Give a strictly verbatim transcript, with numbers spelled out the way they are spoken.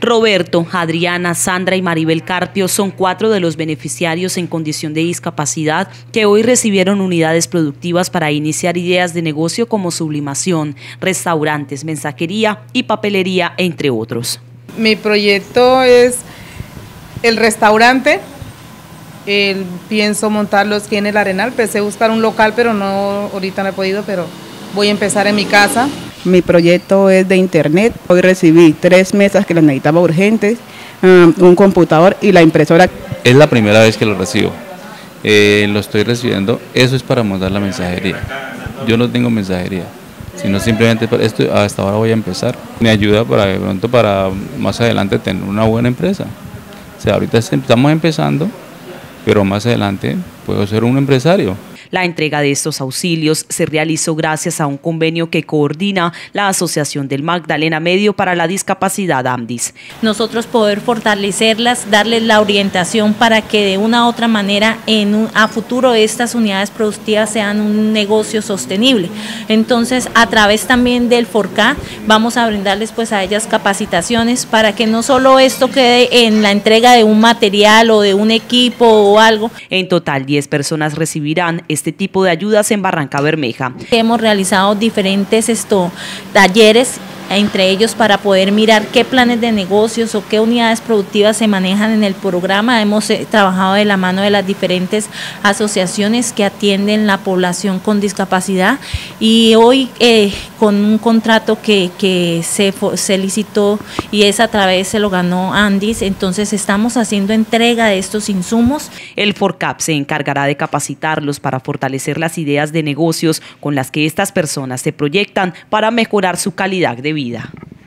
Roberto, Adriana, Sandra y Maribel Carpio son cuatro de los beneficiarios en condición de discapacidad que hoy recibieron unidades productivas para iniciar ideas de negocio como sublimación, restaurantes, mensajería y papelería, entre otros. Mi proyecto es el restaurante. El, pienso montarlo aquí en el Arenal. Pensé buscar un local, pero no, ahorita no he podido, pero voy a empezar en mi casa. Mi proyecto es de internet. Hoy recibí tres mesas que las necesitaba urgentes, um, un computador y la impresora. Es la primera vez que lo recibo. Eh, lo estoy recibiendo. Eso es para montar la mensajería. Yo no tengo mensajería, sino simplemente para esto. Hasta ahora voy a empezar. Me ayuda para de pronto para más adelante tener una buena empresa. O sea, ahorita estamos empezando, pero más adelante puedo ser un empresario. La entrega de estos auxilios se realizó gracias a un convenio que coordina la Asociación del Magdalena Medio para la Discapacidad AMDIS. Nosotros poder fortalecerlas, darles la orientación para que de una u otra manera en un, a futuro estas unidades productivas sean un negocio sostenible. Entonces, a través también del FORCA vamos a brindarles pues a ellas capacitaciones para que no solo esto quede en la entrega de un material o de un equipo o algo. En total, diez personas recibirán este tipo de ayudas en Barranca Bermeja. Hemos realizado diferentes esto, talleres, entre ellos para poder mirar qué planes de negocios o qué unidades productivas se manejan en el programa. Hemos eh, trabajado de la mano de las diferentes asociaciones que atienden la población con discapacidad y hoy eh, con un contrato que, que se, se licitó y es a través, se lo ganó AMDIS, entonces estamos haciendo entrega de estos insumos. El FORCAP se encargará de capacitarlos para fortalecer las ideas de negocios con las que estas personas se proyectan para mejorar su calidad de vida. vida.